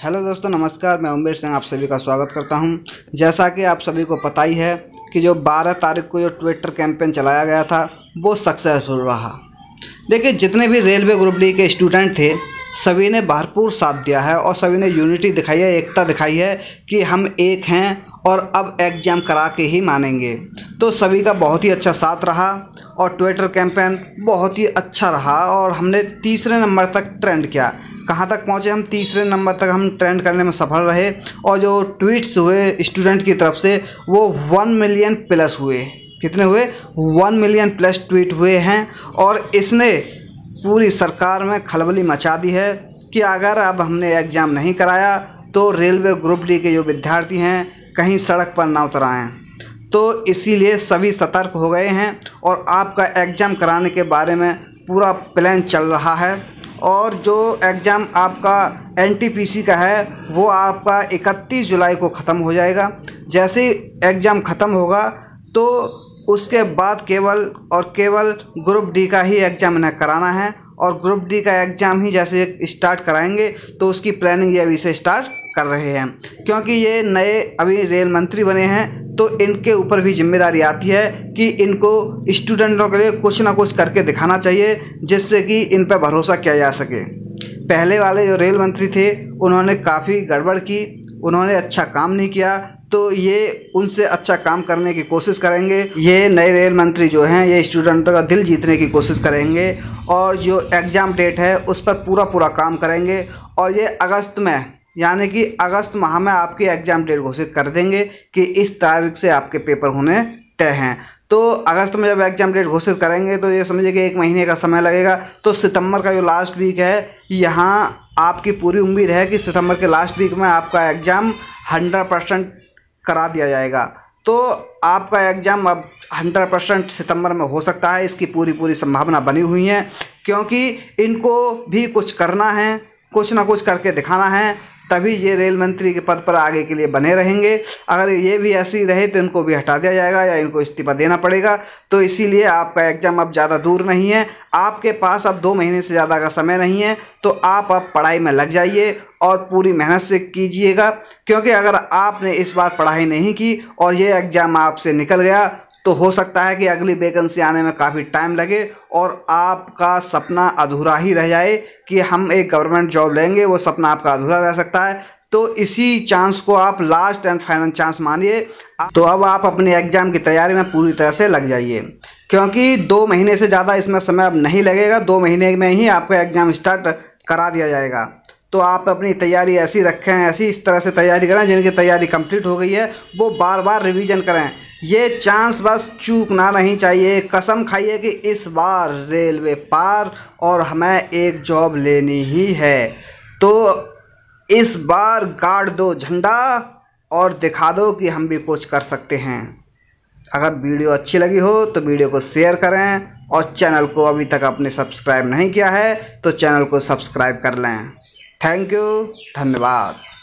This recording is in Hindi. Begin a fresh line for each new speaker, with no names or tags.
हेलो दोस्तों, नमस्कार। मैं ओमवीर सिंह आप सभी का स्वागत करता हूं। जैसा कि आप सभी को पता ही है कि जो 12 तारीख को जो ट्विटर कैंपेन चलाया गया था वो सक्सेसफुल रहा। देखिए, जितने भी रेलवे ग्रुप डी के स्टूडेंट थे सभी ने भरपूर साथ दिया है और सभी ने यूनिटी दिखाई है, एकता दिखाई है कि हम एक हैं और अब एग्ज़ाम करा के ही मानेंगे। तो सभी का बहुत ही अच्छा साथ रहा और ट्विटर कैंपेन बहुत ही अच्छा रहा और हमने तीसरे नंबर तक ट्रेंड किया। कहाँ तक पहुँचे हम? तीसरे नंबर तक हम ट्रेंड करने में सफल रहे और जो ट्वीट्स हुए स्टूडेंट की तरफ से वो 1 मिलियन प्लस हुए। कितने हुए? 1 मिलियन प्लस ट्वीट हुए हैं और इसने पूरी सरकार में खलबली मचा दी है कि अगर अब हमने एग्ज़ाम नहीं कराया तो रेलवे ग्रुप डी के जो विद्यार्थी हैं कहीं सड़क पर ना उतर आएँ। तो इसीलिए सभी सतर्क हो गए हैं और आपका एग्ज़ाम कराने के बारे में पूरा प्लान चल रहा है। और जो एग्ज़ाम आपका एनटीपीसी का है वो आपका 31 जुलाई को ख़त्म हो जाएगा। जैसे ही एग्ज़ाम ख़त्म होगा तो उसके बाद केवल और केवल ग्रुप डी का ही एग्ज़ाम इन्हें कराना है और ग्रुप डी का एग्ज़ाम ही जैसे स्टार्ट कराएंगे तो उसकी प्लानिंग ये अभी से स्टार्ट कर रहे हैं, क्योंकि ये नए अभी रेल मंत्री बने हैं तो इनके ऊपर भी जिम्मेदारी आती है कि इनको स्टूडेंटों के लिए कुछ ना कुछ करके दिखाना चाहिए जिससे कि इन पर भरोसा किया जा सके। पहले वाले जो रेल मंत्री थे उन्होंने काफ़ी गड़बड़ की, उन्होंने अच्छा काम नहीं किया, तो ये उनसे अच्छा काम करने की कोशिश करेंगे। ये नए रेल मंत्री जो हैं ये स्टूडेंटों का दिल जीतने की कोशिश करेंगे और जो एग्ज़ाम डेट है उस पर पूरा काम करेंगे और ये अगस्त में यानी कि अगस्त माह में आपकी एग्ज़ाम डेट घोषित कर देंगे कि इस तारीख से आपके पेपर होने तय हैं। तो अगस्त में जब एग्ज़ाम डेट घोषित करेंगे तो ये समझिए कि 1 महीने का समय लगेगा। तो सितंबर का जो लास्ट वीक है यहाँ आपकी पूरी उम्मीद है कि सितंबर के लास्ट वीक में आपका एग्ज़ाम 100% करा दिया जाएगा। तो आपका एग्ज़ाम अब 100% सितंबर में हो सकता है, इसकी पूरी संभावना बनी हुई है, क्योंकि इनको भी कुछ करना है, कुछ ना कुछ करके दिखाना है, तभी ये रेल मंत्री के पद पर आगे के लिए बने रहेंगे। अगर ये भी ऐसे ही रहे तो इनको भी हटा दिया जाएगा या इनको इस्तीफा देना पड़ेगा। तो इसीलिए आपका एग्ज़ाम अब ज़्यादा दूर नहीं है, आपके पास अब 2 महीने से ज़्यादा का समय नहीं है। तो आप अब पढ़ाई में लग जाइए और पूरी मेहनत से कीजिएगा, क्योंकि अगर आपने इस बार पढ़ाई नहीं की और ये एग्ज़ाम आपसे निकल गया तो हो सकता है कि अगली वैकेंसी आने में काफ़ी टाइम लगे और आपका सपना अधूरा ही रह जाए कि हम एक गवर्नमेंट जॉब लेंगे, वो सपना आपका अधूरा रह सकता है। तो इसी चांस को आप लास्ट एंड फाइनल चांस मानिए। तो अब आप अपने एग्ज़ाम की तैयारी में पूरी तरह से लग जाइए, क्योंकि 2 महीने से ज़्यादा इसमें समय अब नहीं लगेगा। 2 महीने में ही आपका एग्ज़ाम स्टार्ट करा दिया जाएगा। तो आप अपनी तैयारी ऐसी रखें, ऐसी इस तरह से तैयारी करें जिनकी तैयारी कंप्लीट हो गई है वो बार रिवीजन करें। ये चांस बस चूकना नहीं चाहिए। कसम खाइए कि इस बार रेलवे पार और हमें एक जॉब लेनी ही है। तो इस बार गाड़ दो झंडा और दिखा दो कि हम भी कुछ कर सकते हैं। अगर वीडियो अच्छी लगी हो तो वीडियो को शेयर करें और चैनल को अभी तक आपने सब्सक्राइब नहीं किया है तो चैनल को सब्सक्राइब कर लें। थैंक यू, धन्यवाद।